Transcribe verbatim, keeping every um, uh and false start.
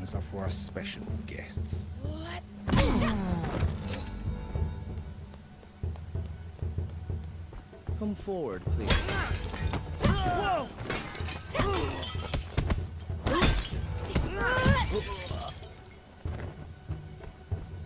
rooms are for our special guests. Come forward, please.